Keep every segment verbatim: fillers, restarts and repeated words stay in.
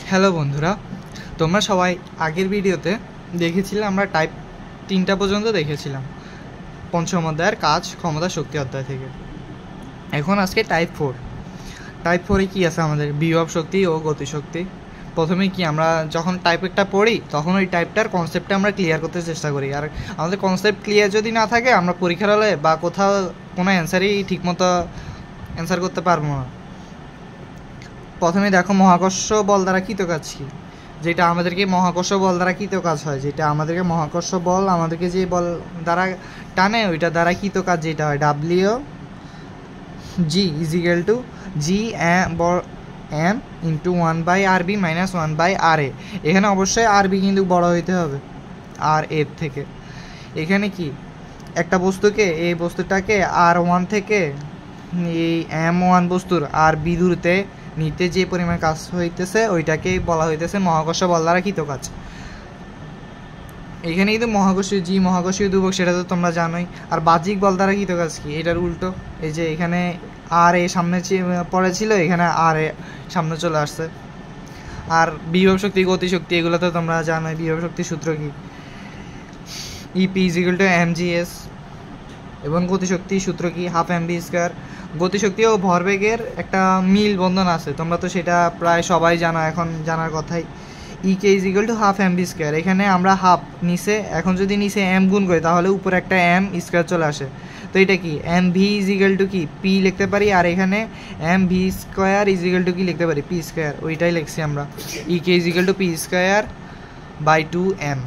Hello বন্ধুরা, তোমরা সবাই আগের ভিডিওতে দেখেছিলে আমরা টাইপ তিনটা পর্যন্ত দেখেছিলাম পঞ্চম অধ্যায়ের কাজ, ক্ষমতা, শক্তি অধ্যায় থেকে। এখন আজকে টাইপ ফোর। টাইপ ফোরে কী আছে আমাদের? বিভব শক্তি ও গতিশক্তি। প্রথমে কি আমরা যখন টাইপ একটা পড়ি তখন ওই টাইপটার কনসেপ্টটা আমরা ক্লিয়ার করতে চেষ্টা করি। আর আমাদের কনসেপ্ট ক্লিয়ার যদি না থাকে আমরা পরীক্ষার হলে বা কোথাও কোনো অ্যান্সারই ঠিকমতো অ্যান্সার করতে পারবো না। প্রথমে দেখো, মহাকর্ষ বল দ্বারা কৃত কাজ কি? যেটা আমাদেরকে মহাকর্ষ বল দ্বারা কৃত কাজ হয়, যেটা আমাদেরকে মহাকর্ষ বল আমাদেরকে যে বল দ্বারা টানে ওইটা দ্বারা কৃত কাজ যেটা হয়, W G is equal to G M into one by R B minus one by R A. এখানে অবশ্যই আর বি কিন্তু বড় হইতে হবে আর এর থেকে। এখানে কি একটা বস্তুকে, এই বস্তুটাকে আর ওয়ান থেকে এই এম ওয়ান বস্তুর আর বি দূরতে নিতে যে পরিমাণ কাজ হইতেছে ওইটাকেই বলা হইতেছে মহাকর্ষ বল দ্বারা কৃত কাজ। এখানে কিন্তু মহাকর্ষীয় জি মহাকর্ষীয় ধ্রুবক, সেটা তো তোমরা জানোই। আর বাহ্যিক বল দ্বারা কৃত কাজ কি? এটার উল্টো। এই যে এখানে আর এ সামনে পড়ে ছিল, এখানে আর এ সামনে চলে আসছে। আর বিভব শক্তি, গতিশক্তি, এগুলো তো তোমরা জানোই। বিভব শক্তির সূত্র কি? EP equal to M G S. এবং গতিশক্তির সূত্র কি? Half M V square. গতিশক্তি ও ভরবেগের একটা মিল বন্ধন আছে, তোমরা তো সেটা প্রায় সবাই জানো, এখন জানার কথাই। E K is equal to half M V square. এখানে আমরা হাফ নিচে, এখন যদি নিচে এম গুণ করি তাহলে উপরে একটা এম স্কোয়ার চলে আসে। তো এটা কি? M V is equal to কি? পি লিখতে পারি। আর এখানে M V square is equal to কি লিখতে পারি? P square. ওইটাই লিখছি আমরা, E K is equal to P square by two M.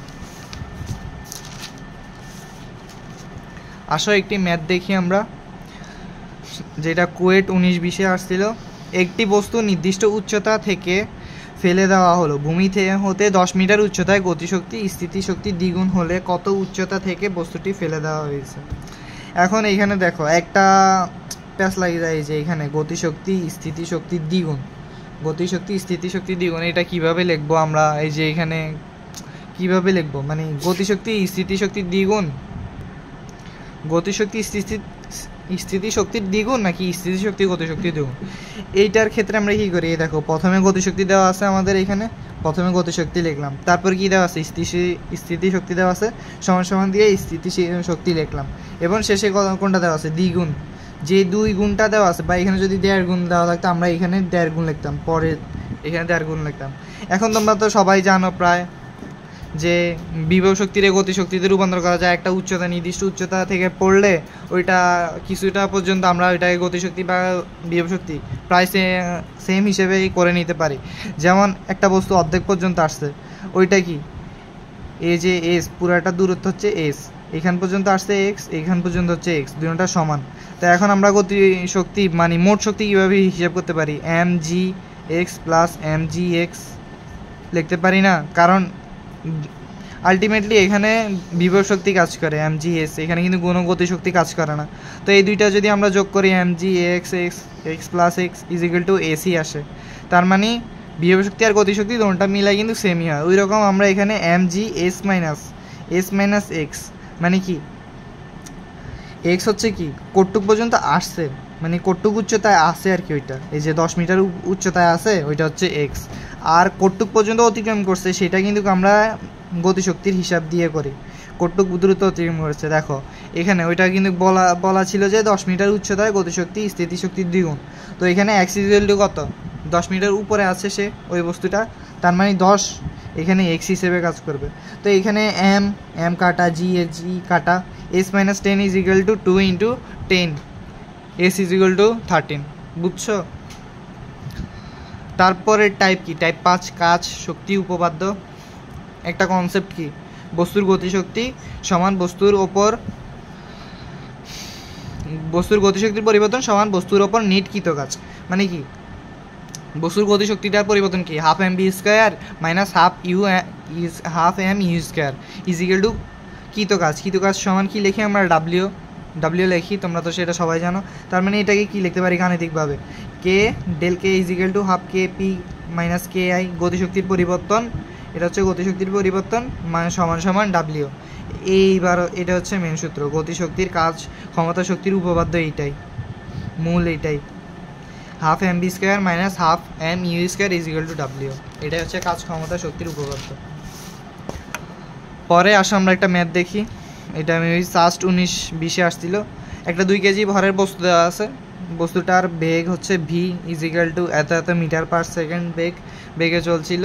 আসো একটি ম্যাথ দেখি আমরা, যেটা কুয়েট উনিশ বিশে আসছিল। একটি বস্তু নির্দিষ্ট উচ্চতা থেকে ফেলে দেওয়া হলো। ভূমি হতে দশ মিটার উচ্চতায় গতিশক্তি স্থিতিশক্তি দ্বিগুণ হলে কত উচ্চতা থেকে বস্তুটি ফেলে দেওয়া হয়েছে? এখন এইখানে দেখো একটা প্যাচ লাগিয়ে যায়, যে এখানে গতিশক্তি স্থিতিশক্তি দ্বিগুণ, গতিশক্তি স্থিতিশক্তি দ্বিগুণ, এটা কিভাবে লিখবো আমরা? এই যে এখানে কিভাবে লিখবো, মানে গতিশক্তি স্থিতিশক্তি দ্বিগুণ, গতিশক্তি স্থিতি স্থিতিশক্তির দ্বিগুণ নাকি স্থিতিশক্তি গতিশক্তি দ্বিগুণ? এইটার ক্ষেত্রে আমরা কী করি? দেখো, প্রথমে গতিশক্তি দেওয়া আছে আমাদের এখানে, প্রথমে গতিশক্তি লিখলাম, তারপর কি দেওয়া আছে? স্থিতিশক্তি দেওয়া আছে, সমান সমান দিয়ে স্থিতিশক্তি লিখলাম, এবং শেষে কোনটা দেওয়া আছে? দ্বিগুণ। যে দুই গুণটা দেওয়া আছে, বা এখানে যদি দেড় গুণ দেওয়া থাকতো আমরা এখানে দেড় গুণ লিখতাম, পরে এখানে দেড় গুণ লিখতাম। এখন তোমরা তো সবাই জানো প্রায় যে বিভব শক্তির গতিশক্তিতে রূপান্তর করা যায়। একটা উচ্চতা, নির্দিষ্ট উচ্চতা থেকে পড়লে ওইটা কিছুটা পর্যন্ত আমরা ওইটাকে গতিশক্তি বা বিভব শক্তি প্রায় সেম হিসেবেই করে নিতে পারি। যেমন একটা বস্তু অর্ধেক পর্যন্ত আসছে, ওইটা কি? এই যে এস, পুরাটা দূরত্ব হচ্ছে এস, এখান পর্যন্ত আসছে এক্স, এখান পর্যন্ত হচ্ছে এক্স, দুটোটা সমান। তো এখন আমরা গতিশক্তি মানে মোট শক্তি কীভাবে হিসাব করতে পারি? M G X plus M G X লিখতে পারি না? কারণ আলটিমেটলি এখানে বিভব শক্তি কাজ করে এম জি এস, এখানে কিন্তু কোনো গতিশক্তি কাজ করে না। তো এই দুইটা যদি আমরা যোগ করি, M G X X X plus X is equal to A C আসে। তার মানে বিভব শক্তি আর গতিশক্তি দুটোটা মিলাই কিন্তু সেমই হয়। ওই রকম আমরা এখানে M G S minus S minus X মানে কি? এক্স হচ্ছে কি? কটুক পর্যন্ত আসছে, মানে কটুক উচ্চতায় আসে আর কি, ওইটা এই যে দশ মিটার উচ্চতায় আছে ওইটা হচ্ছে এক্স। আর কটুক পর্যন্ত অতিক্রম করছে সেটা কিন্তু আমরা গতিশক্তির হিসাব দিয়ে করি, কটুক দ্রুত অতিক্রম করছে। দেখো এখানে ওইটা কিন্তু বলা বলা ছিল যে দশ মিটার উচ্চতায় গতিশক্তি স্থিতিশক্তির দ্বিগুণ। তো এখানে এক্স ইকুয়াল টু কত? দশ মিটার উপরে আছে সে ওই বস্তুটা, তার মানে দশ এখানে এক্স হিসেবে কাজ করবে। তো এখানে এম এম কাটা, জি এ জি কাটা, S minus ten is equal to two into ten, S is equal to thirteen. বুঝছো? তারপরে টাইপ কি? টাইপ পাঁচ, কাজ, শক্তি, উপপাদ্য। একটা কনসেপ্ট কি? বস্তুর গতিশক্তি সমান বস্তুর ওপর, বস্তুর গতিশক্তির পরিবর্তন সমান বস্তুর ওপর নিট কৃত কাজ। মানে কি? বস্তুর গতিশক্তিটার পরিবর্তন কি? Half M B square minus half U is half M U square is equal to কৃত কাজ। কৃত কাজ সমান কি লিখি আমরা? ডাব্লিউ ডাব্লিউ লিখি, তোমরা তো সেটা সবাই জানো। তার মানে এটাকে কি লিখতে পারি গাণিতিকভাবে? K del K is equal to half K P minus K I. গতিশক্তির পরিবর্তন, এটা হচ্ছে গতিশক্তির পরিবর্তন মানে সমান সমান ডাব্লিউ। এইবার এটা হচ্ছে মেন সূত্র, গতিশক্তির কাজ, ক্ষমতা শক্তির উপপাদ্য, এইটাই মূল, এইটাই। Half M B square minus half M U square is equal to W. এটাই হচ্ছে কাজ ক্ষমতা শক্তির উপপাদ্য। পরে আসো আমরা একটা ম্যাথ দেখি, এটা আমি ওই ফার্স্ট উনিশ বিশে আসছিল। একটা দুই কেজি ভরের বস্তু দেওয়া আছে, বস্তুটার বেগ হচ্ছে ভি ইজ ইকুয়াল টু এত এত মিটার পার সেকেন্ড বেগ বেগে চলছিল।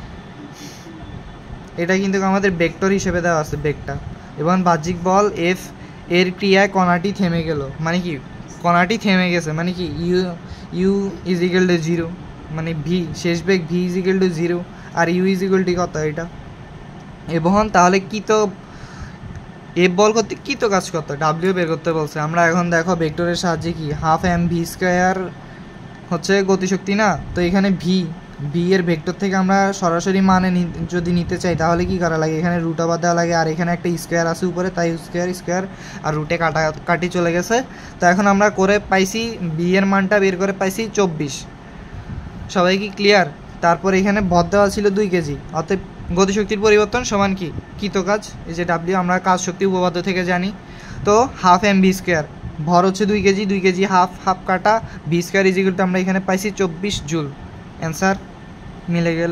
এটা কিন্তু আমাদের ভেক্টর হিসেবে দেওয়া আছে বেগটা, এবং বাহ্যিক বল এফ এর ক্রিয়ায় কণাটি থেমে গেল, মানে কি কণাটি থেমে গেছে মানে কি U U is equal to zero, মানে ভি শেষ বেগ V is equal to zero, আর ইউ ইজ ইকুয়াল টু কত এটা। এবং তাহলে কি তো এফ বল করতে কী তো কাজ করতে ডাব্লিউ বের করতে বলছে। আমরা এখন দেখো ভেক্টরের সাহায্যে কি হাফ এম ভি স্কোয়ার হচ্ছে গতিশক্তি না, তো এখানে ভি ভি এর ভেক্টর থেকে আমরা সরাসরি মানে যদি নিতে চাই তাহলে কি করা লাগে, এখানে রুট আবার দেওয়া লাগে, আর এখানে একটা স্কোয়ার আছে উপরে, তাই স্কোয়ার স্কোয়ার আর রুটে কাটা কাটি চলে গেছে। তো এখন আমরা করে পাইছি বি এর মানটা বের করে পাইছি চব্বিশ। সবাই কি ক্লিয়ার? তারপর এখানে ভর দেওয়া ছিল দুই কেজি, অতএব গতিশক্তির পরিবর্তন সমান কি কৃত কাজ, এই যে ডাব্লিউ আমরা কাজ শক্তি উপপাদ্য থেকে জানি। তো হাফ এম ভি স্কোয়ার, ভর হচ্ছে দুই কেজি, দুই কেজি হাফ হাফ কাটা V square is equal to আমরা এখানে পাইছি চব্বিশ জুল। অ্যান্সার মিলে গেল।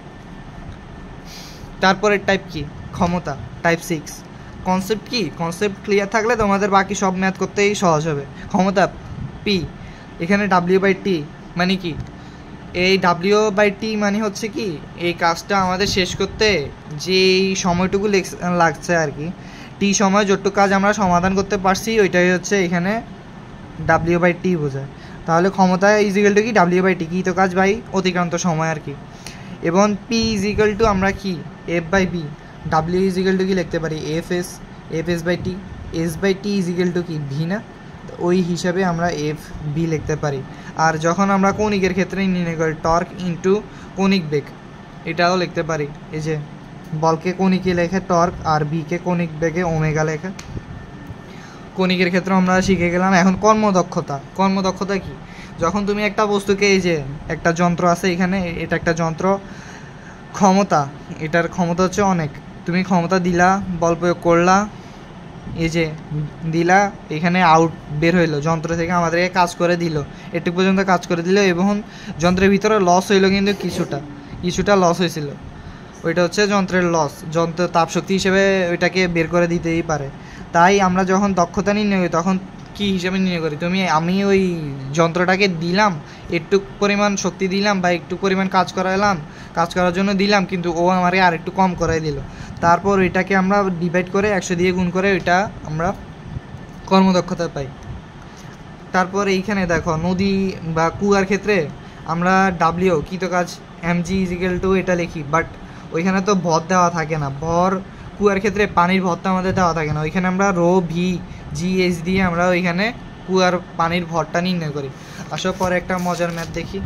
তারপরের টাইপ কি ক্ষমতা, টাইপ সিক্স। কনসেপ্ট কি, কনসেপ্ট ক্লিয়ার থাকলে তোমাদের বাকি সব ম্যাথ করতেই সহজ হবে। ক্ষমতা পি, এখানে ডাব্লিউ বাই টি মানে কি, এই ডাব্লিউ বাই টি মানে হচ্ছে কি এই কাজটা আমাদের শেষ করতে যেই সময়টুকু লাগছে আর কি, টি সময় যতটুকু কাজ আমরা সমাধান করতে পারছি ওইটাই হচ্ছে এখানে ডাব্লিউ বাই টি বোঝায়। তাহলে ক্ষমতা ইজিক্যাল টু কি ডাব্লিউ বাই টি, কি তো কাজ বাই অতিক্রান্ত সময় আর কি। এবং পি ইজিক্যাল টু আমরা কি F by B, W is equal to কি লিখতে পারি F S, F S by T, S by T is equal to কি ভি না, ওই হিসাবে আমরা এফ বি লিখতে পারি। আর যখন আমরা কৌণিকের ক্ষেত্রে নির্ণয় করি টর্ক ইন্টু কৌণিক বেগ, এটাও লিখতে পারি, এই যে বলকে কৌণিকে লেখে টর্ক আর বিকে কৌণিক বেগে ওমেগা লেখে। কৌণিকের ক্ষেত্রে আমরা শিখে গেলাম। এখন কর্মদক্ষতা, কর্মদক্ষতা কি, যখন তুমি একটা বস্তুকে, এই যে একটা যন্ত্র আছে এখানে, এটা একটা যন্ত্র, ক্ষমতা এটার ক্ষমতা হচ্ছে অনেক, তুমি ক্ষমতা দিলা বল প্রয়োগ করলা, এই যে দিলা এখানে আউট বের হইলো যন্ত্র থেকে, আমাদেরকে কাজ করে দিল, এটুকু পর্যন্ত কাজ করে দিল, এবং যন্ত্রের ভিতরে লস হইলো কিন্তু কিছুটা কিছুটা লস হয়েছিল, ওইটা হচ্ছে যন্ত্রের লস, যন্ত্র তাপশক্তি হিসেবে ওইটাকে বের করে দিতেই পারে। তাই আমরা যখন দক্ষতা নির্ণয় করি তখন কী হিসাবে নির্ণয় করি, তুমি আমি ওই যন্ত্রটাকে দিলাম একটু পরিমাণ শক্তি দিলাম বা একটু পরিমাণ কাজ করাইলাম, কাজ করার জন্য দিলাম, কিন্তু ও আমাকে আর একটু কম করাই দিল, তারপর ওইটাকে আমরা ডিভাইড করে একশো দিয়ে গুণ করে ওইটা আমরা কর্মদক্ষতা পাই। তারপর এইখানে দেখো নদী বা কুয়ার ক্ষেত্রে আমরা ডাব্লিউ কী তো কাজ এম জি ইজিক্যাল টু এটা লিখি, বাট ওইখানে তো ভর দেওয়া থাকে না, ভর কুয়ার ক্ষেত্রে পানির ভরটা আমাদের দেওয়া থাকে না, ওইখানে আমরা রো ভি জি এইচ দিয়ে আমরা ওইখানে কুয়ার পানির ভরটা নির্ণয় করি। আসার পরে একটা মজার ম্যাথ দেখি,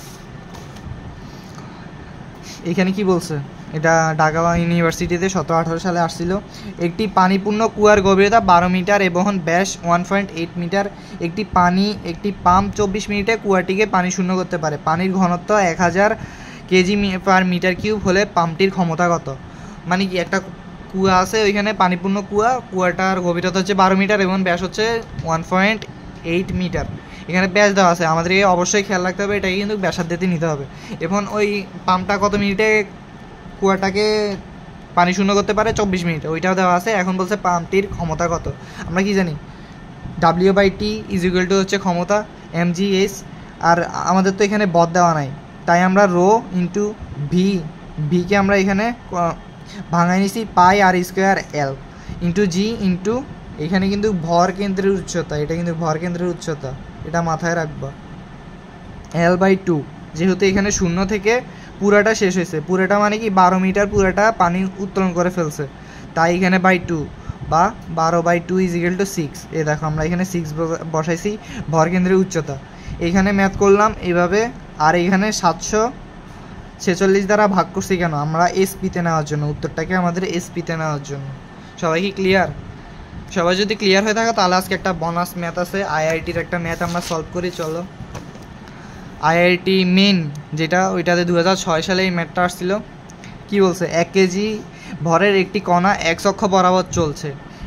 এখানে কি বলছে, এটা ঢাকা ইউনিভার্সিটিতে সতেরো আঠারো সালে আসছিল। একটি পানিপূর্ণ কুয়ার গভীরতা বারো মিটার এবং ব্যাস ওয়ান পয়েন্ট এইট মিটার, একটি পানি একটি পাম্প চব্বিশ মিনিটে কুয়াটিকে পানি শূন্য করতে পারে, পানির ঘনত্ব এক হাজার কেজি পার মিটার কিউব হলে পাম্পটির ক্ষমতা কত। মানে কি একটা কুয়া আছে ওইখানে পানিপূর্ণ কুয়া, কুয়াটার গভীরতা হচ্ছে বারো মিটার এবং ব্যাস হচ্ছে ওয়ান পয়েন্ট এইট মিটার, এখানে ব্যাস দেওয়া আছে, আমাদেরকে অবশ্যই খেয়াল রাখতে হবে এটাকে কিন্তু ব্যাসার্ধেতে নিতে হবে। এবং ওই পাম্পটা কত মিনিটে কুয়াটাকে পানি শূন্য করতে পারে, চব্বিশ মিনিটে, ওইটাও দেওয়া আছে। এখন বলছে পাম্পটির ক্ষমতা কত, আমরা কি জানি W by T is equal to হচ্ছে ক্ষমতা এম জি এস, আর আমাদের তো এখানে বদ দেওয়া নাই, তাই আমরা রো ইন্টু ভি, ভিকে আমরা এখানে ভাঙাই নিছি pi R square L into G into এখানে কিন্তু ভর কেন্দ্রের উচ্চতা, এটা কিন্তু ভর কেন্দ্রের উচ্চতা, এটা মাথায় রাখবা এল বাই টু, যেহেতু এখানে শূন্য থেকে পুরাটা শেষ হয়েছে, পুরাটা মানে কি বারো মিটার পুরাটা পানি উত্তোলন করে ফেলছে, তাই এখানে বাই টু বা বারো by two is equal to six. এ দেখো আমরা এখানে সিক্স বসাইছি ভর কেন্দ্রের উচ্চতা, এইখানে ম্যাথ করলাম এইভাবে, আর এইখানে সাতশো ছেচল্লিশ দ্বারা ভাগ করছি কেন, আমরা এসপিতে নেওয়ার জন্য, উত্তরটাকে আমাদের এসপিতে নেওয়ার জন্য। সবাই কি ক্লিয়ার? সবাই যদি ক্লিয়ার হয়ে থাকে তাহলে আজকে একটা বোনাস ম্যাথ আছে, আইআইটির একটা ম্যাথ আমরা সলভ করি, চলো। আইআইটি মেন যেটা, ওইটাতে দু হাজার ছয় সালে এই ম্যাথটা আসছিল। কী বলছে, এক কেজি ভরের একটি কণা এক অক্ষ বরাবর চলছে,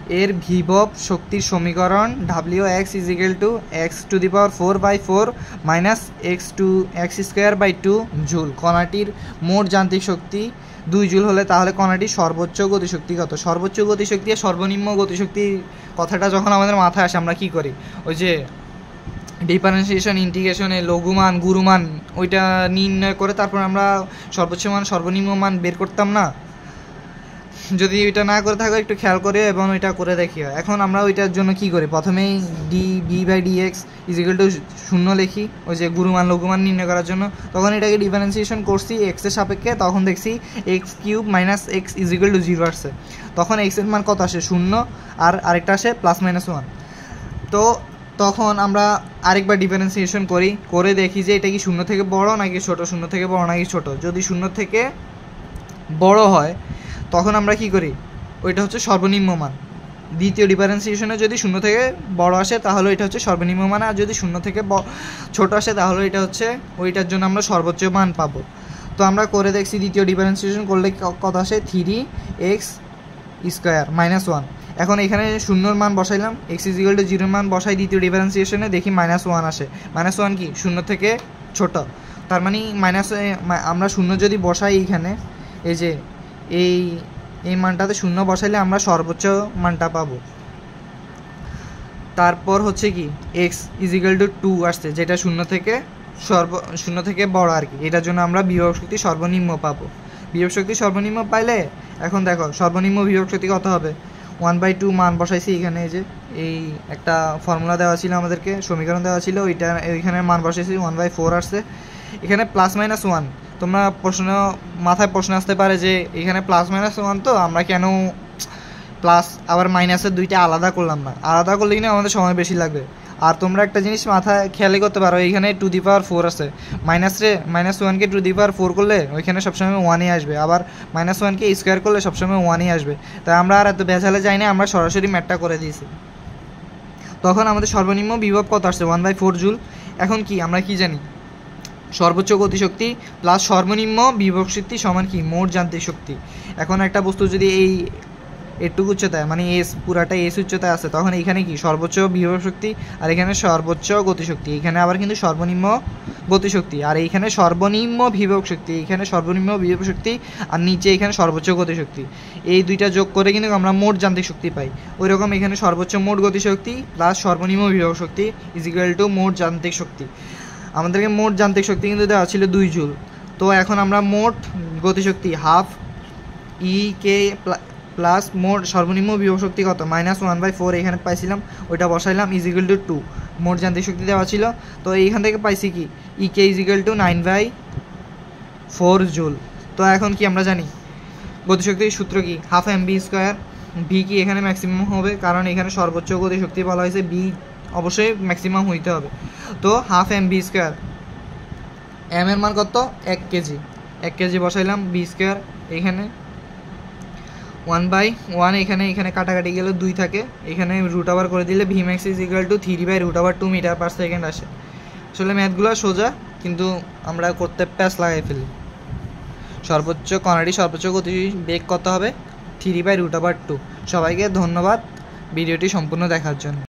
এর বিভব শক্তির সমীকরণ W X is equal to X to the power four by four minus X to X square by two joule. কণাটির মোট যান্ত্রিক শক্তি দুই জুল হলে তাহলে কণাটির সর্বোচ্চ গতিশক্তি কত? সর্বোচ্চ গতিশক্তি আর সর্বনিম্ন গতিশক্তির কথাটা যখন আমাদের মাথায় আসে আমরা কী করি, ওই যে ডিফারেন্সিয়েশন ইন্টিগ্রেশনে লঘুমান গুরুমান ওইটা নির্ণয় করে তারপর আমরা সর্বোচ্চ মান সর্বনিম্ন মান বের করতাম না? যদি ওইটা না করে থাকো একটু খেয়াল করে এবং ওইটা করে দেখিও। এখন আমরা ওইটার জন্য কি করি, প্রথমেই D B by D X is equal to শূন্য লিখি ওই যে গুরুমান লঘুমান নির্ণয় করার জন্য। তখন এটাকে ডিফারেন্সিয়েশন করছি এক্সের সাপেক্ষে, তখন দেখছি X cube minus X is equal to zero আসছে। তখন এক্সের মান কত আসে? শূন্য, আর আরেকটা আসে প্লাস মাইনাস ওয়ান। তো তখন আমরা আরেকবার ডিফারেন্সিয়েশন করি, করে দেখি যে এটা কি শূন্য থেকে বড় নাকি ছোট, শূন্য থেকে বড় নাকি ছোট। যদি শূন্য থেকে বড় হয় তখন আমরা কি করি, ওইটা হচ্ছে সর্বনিম্ন মান। দ্বিতীয় ডিফারেন্সিয়েশনে যদি শূন্য থেকে বড় আসে তাহলে এটা হচ্ছে সর্বনিম্ন মান, আর যদি শূন্য থেকে ছোট আসে তাহলে এটা হচ্ছে ওইটার জন্য আমরা সর্বোচ্চ মান পাবো। তো আমরা করে দেখছি দ্বিতীয় ডিফারেন্সিয়েশন করলে কত আসে, three X square minus one. এখন এখানে শূন্যর মান বসাইলাম, এক্স ইজ ইকুয়াল টু জিরোর মান বসাই দ্বিতীয় ডিফারেন্সিয়েশনে, দেখি মাইনাস ওয়ান আসে। মাইনাস ওয়ান কি শূন্য থেকে ছোট, তার মানে মাইনাস আমরা শূন্য যদি বসাই এইখানে, এই যে এই এই মানটাতে শূন্য বসাইলে আমরা সর্বোচ্চ মানটা পাবো। তারপর হচ্ছে কি X is equal to two আসছে, যেটা শূন্য থেকে সর্ব শূন্য থেকে বড় আর কি, এটার জন্য আমরা বিভব শক্তি সর্বনিম্ন পাবো। বিভব শক্তি সর্বনিম্ন পাইলে এখন দেখো সর্বনিম্ন বিভব শক্তি কত হবে, ওয়ান বাই টু মান বসাইছি এখানে। এই যে এই একটা ফর্মুলা দেওয়া ছিল আমাদেরকে, সমীকরণ দেওয়া ছিল, ওইটা ওইখানে মান বসাইছি, ওয়ান বাই ফোর আসছে। এখানে প্লাস মাইনাস ওয়ান, তোমরা প্রশ্ন মাথায় প্রশ্ন আসতে পারে যে এখানে প্লাস মাইনাস ওয়ান তো আমরা কেন প্লাস আবার মাইনাসের দুইটা আলাদা করলাম না? আলাদা করলে কিনা আমাদের সময় বেশি লাগবে। আর তোমরা একটা জিনিস মাথায় খেয়ালই করতে পারো, এইখানে টু দি পাওয়ার ফোর আছে, মাইনাস রে মাইনাস ওয়ানকে টু দি পাওয়ার ফোর করলে ওইখানে সবসময় ওয়ানই আসবে, আবার মাইনাস ওয়ানকে স্কোয়ার করলে সবসময় ওয়ানই আসবে। তাই আমরা আর এত ভেজালে যাই না, আমরা সরাসরি ম্যাথটা করে দিয়েছি। তখন আমাদের সর্বনিম্ন বিভব কত আসছে, ওয়ান বাই ফোর জুল। এখন কি আমরা কি জানি, সর্বোচ্চ গতিশক্তি প্লাস সর্বনিম্ন বিভব শক্তি সমান কি মোট যান্ত্রিক শক্তি। এখন একটা বস্তু যদি এই এটুকু উচ্চতায় মানে এস পুরাটা এস উচ্চতায় আছে, তখন এখানে কি সর্বোচ্চ বিভব শক্তি আর এখানে সর্বোচ্চ গতিশক্তি, এখানে আবার কিন্তু সর্বনিম্ন গতিশক্তি, আর এইখানে সর্বনিম্ন বিভব শক্তি, এখানে সর্বনিম্ন বিভব শক্তি, আর নিচে এখানে সর্বোচ্চ গতিশক্তি। এই দুইটা যোগ করে কিন্তু আমরা মোট যান্ত্রিক শক্তি পাই। ওই রকম এখানে সর্বোচ্চ মোট গতিশক্তি প্লাস সর্বনিম্ন বিভব শক্তি ইজ ইকুয়াল টু মোট যান্ত্রিক শক্তি। আমাদেরকে মোট যান্ত্রিক শক্তি কিন্তু দেওয়া ছিল দুই জুল। তো এখন আমরা মোট গতিশক্তি হাফ ই কে প্লাস মোট সর্বনিম্ন বিভব শক্তি কত, মাইনাস ওয়ান বাই ফোর এখানে পাইছিলাম, ওইটা বসাইলাম, ইজ ইকুয়াল টু টু। মোট যান্ত্রিক শক্তি দেওয়া ছিল, তো এইখান থেকে পাইছি কি E K is equal to nine by four joule. তো এখন কি আমরা জানি গতিশক্তির সূত্র কি, half M B square. V কি এখানে ম্যাক্সিমাম হবে, কারণ এখানে সর্বোচ্চ গতিশক্তি বলা হয়েছে, বি অবশ্যই ম্যাক্সিমাম হইতে হবে। তো half M B square, M এর মান কত, এক কেজি, এক কেজি বসাইলাম, বি স্কোয়ার এখানে ওয়ান বাই ওয়ান, এখানে এখানে কাটাকাটি গেলে দুই থাকে, এখানে রুট ওভার করে দিলে V max is equal to three by root over two metre per second আসে। আসলে ম্যাথগুলো সোজা, কিন্তু আমরা করতে প্যাস লাগাই ফেলি। সর্বোচ্চ কণাটি সর্বোচ্চ গতি বেগ কত হবে, three by root over two. সবাইকে ধন্যবাদ ভিডিওটি সম্পূর্ণ দেখার জন্য।